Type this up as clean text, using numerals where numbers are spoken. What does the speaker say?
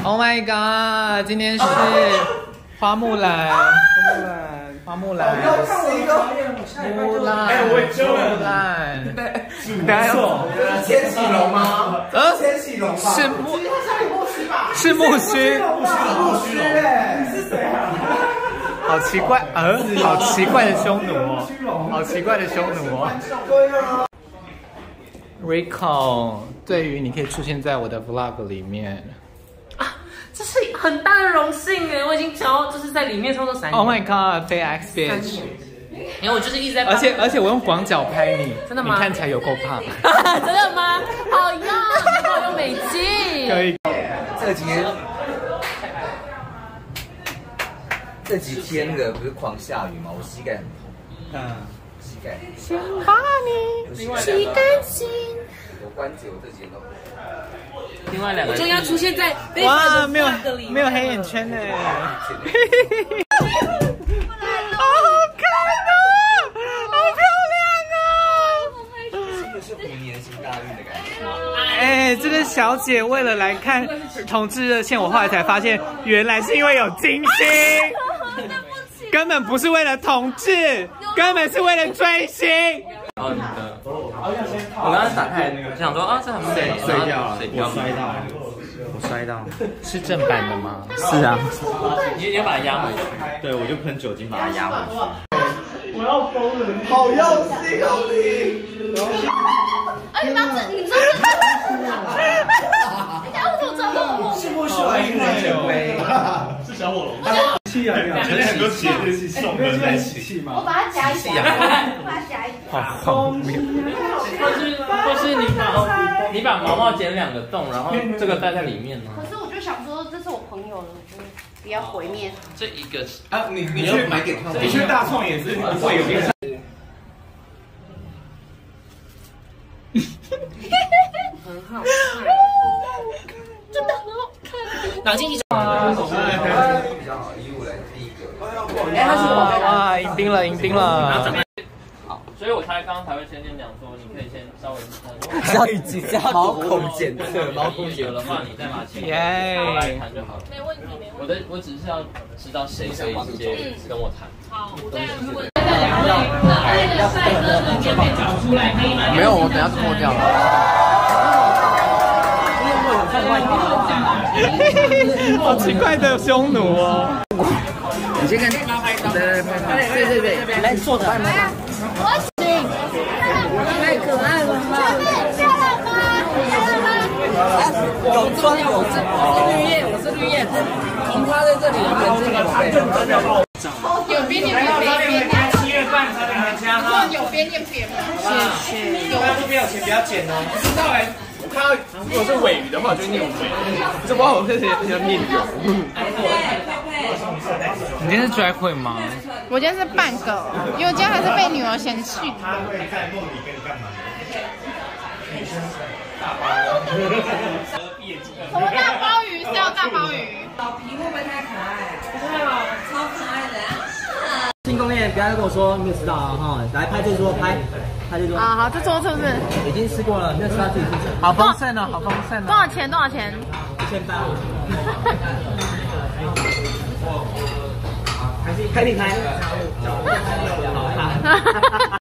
Oh my god！ 今天是花木兰，花木兰。哎，我也木兰。等下要千禧龙吗？千禧龙吧？ 是木须。 木须哎，是谁啊？ 好奇怪，好奇怪的匈奴哦，好奇怪的匈奴哦。 对啊。 Rico， 对于你可以出现在我的 vlog 里面。 这是很大的荣幸哎！我已经想要就是在里面差不多3年。 Oh my god， Fake X bitch！ 因为我就是一直在， 而且我用广角拍你， 真的吗？ 你看起来有够胖。 真的吗？好呀，我用美肌。 可以。 这几天的不是狂下雨吗？我膝盖很痛。膝盖。 想把你洗干净。 我关节我这几天都。 另外2个就要出现在哇，没有黑眼圈呢，好好看哦，好漂亮哦！ 真的是虎年行大运的感觉。 哎，这个小姐为了来看同志热线，我后来才发现，原来是因为有金星，根本不是为了同志，根本是为了追星。 哦，你的，我刚刚打开想说啊，这很美， 碎掉了，我摔到， 是正版的吗？ 是啊， 你要把它压回去， 对，我就喷酒精把它压回去。 我要疯了，好用心哦你！ 你知道你等下我怎么找到我？ 是不是音乐权威？ 是小火龙。 气啊！ 很多节日是送的在一起我把它夹一夹，我把它夹一夹。 好， 或是你把毛毛剪2个洞，然后这个戴在里面呢？ 可是我就想说，这是我朋友的，我就不要毁灭。 这一个啊，你去买给他， 你去大创也是不会有变。 很好， 真的很好看。 脑筋急转比较好，以我来第一个。 哎，他是我哇，迎宾了，迎宾了。 好，所以我刚刚才会先讲说，你可以先稍微小雨即将毛孔检测，毛孔有的话，你再把钱耶来谈就好了。 没问题，没问题。 我只是要知道谁可以直接跟我谈。 好，我再如果没有，我等下就脱掉了。好奇怪的匈奴哦！ 你先看，对，来坐着。 我行，太可爱了吧！漂亮吗？ 有装有证，我是绿叶，红花在这里， 有边念边 7月半才能回家哈。 有边念边吗？ 谢谢。有不没有钱不要剪哦。不知道哎，我看到如果是尾鱼的话，我就念尾；这不知道我这些要念有。 你今天是 drag queen 吗？ 我今天是半个，因为我今天还是被女儿嫌弃。 他会在梦里跟你干嘛？ 什么大鲍鱼？是要大鲍鱼？ 老皮会不会太可爱？不会哦，超可爱的。 庆功宴不要再跟我说没有吃到啊哈！来拍这桌，拍这桌。 啊，好，这桌是不是？ 已经吃过了，没有吃到自己吃。 好丰盛哦，好丰盛哦！ 多少钱？多少钱 1800。开地开。